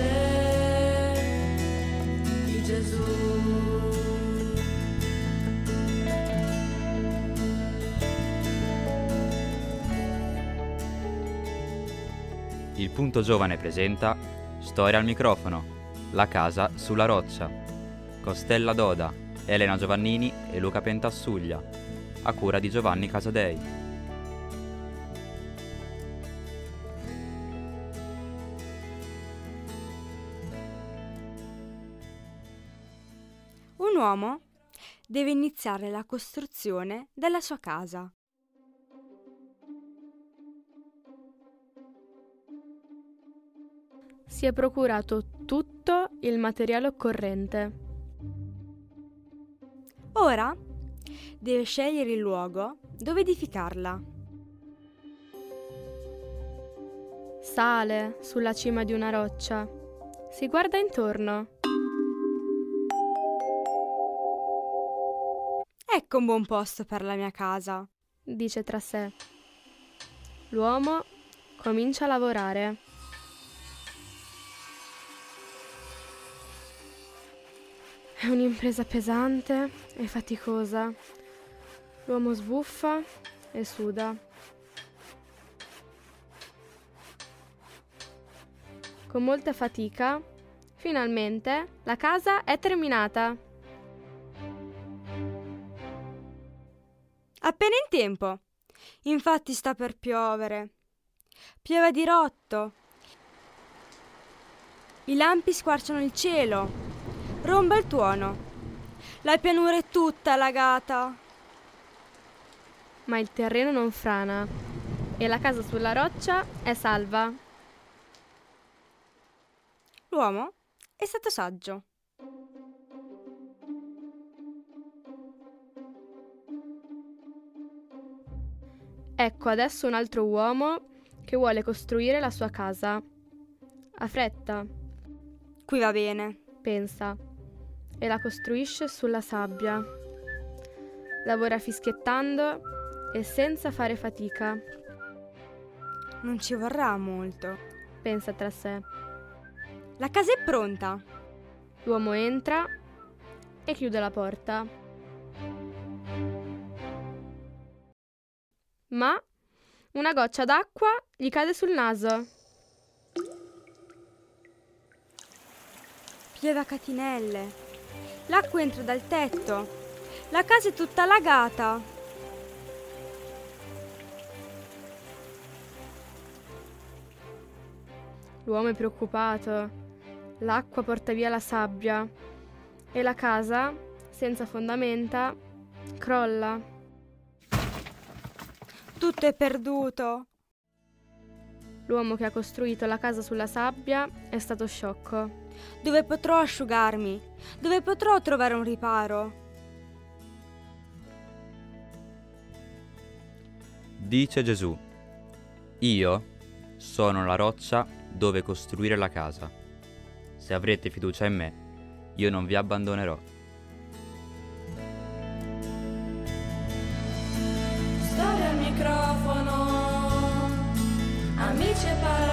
luce di Gesù. Il Punto Giovane presenta Storia al microfono, La casa sulla roccia, con Stella Doda, Elena Giovannini e Luca Pentassuglia, a cura di Giovanni Casadei. Un uomo deve iniziare la costruzione della sua casa. Si è procurato tutto il materiale occorrente. Ora deve scegliere il luogo dove edificarla. Sale sulla cima di una roccia. Si guarda intorno. Ecco un buon posto per la mia casa, Dice tra sé. L'uomo comincia a lavorare. È un'impresa pesante e faticosa. L'uomo sbuffa e suda. Con molta fatica, finalmente, la casa è terminata. Appena in tempo. Infatti sta per piovere. Piove a dirotto. I lampi squarciano il cielo. Romba il tuono. La pianura è tutta allagata. Ma il terreno non frana e la casa sulla roccia è salva. L'uomo è stato saggio. Ecco adesso un altro uomo che vuole costruire la sua casa. Ha fretta, Qui va bene. pensa, e la costruisce sulla sabbia. Lavora fischiettando e senza fare fatica. Non ci vorrà molto. Pensa tra sé. La casa è pronta. L'uomo entra e chiude la porta. Ma una goccia d'acqua gli cade sul naso. Piove a catinelle. L'acqua entra dal tetto. La casa è tutta allagata. L'uomo è preoccupato. L'acqua porta via la sabbia e la casa, senza fondamenta, crolla. Tutto è perduto. L'uomo che ha costruito la casa sulla sabbia è stato sciocco. Dove potrò asciugarmi? Dove potrò trovare un riparo? Dice Gesù: Io sono la roccia dove costruire la casa. Se avrete fiducia in me, io non vi abbandonerò. Storia al microfono, amici e parenti.